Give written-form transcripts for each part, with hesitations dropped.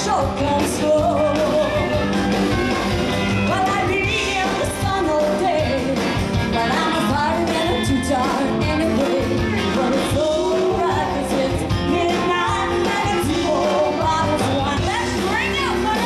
show comes slow. Well, I be in the sun all day, but I'm a fireman and too tired anyway. But it's alright 'cause it's midnight and I got 2 more bottles of wine. Let's bring out my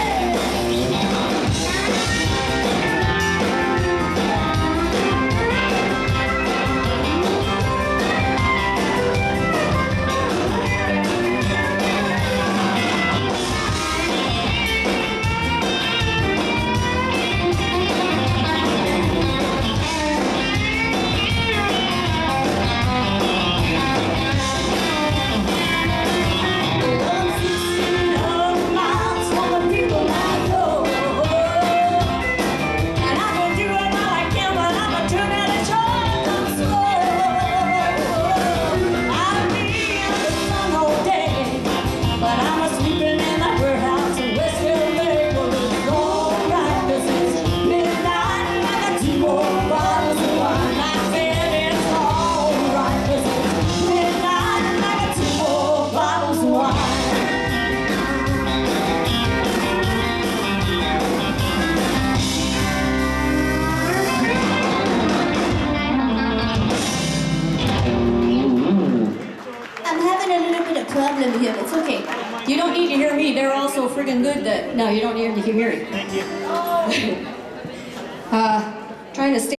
problem here. It's okay. You don't need to hear me. They're all so friggin' good that no, you don't need to hear me. Thank you. Trying to stay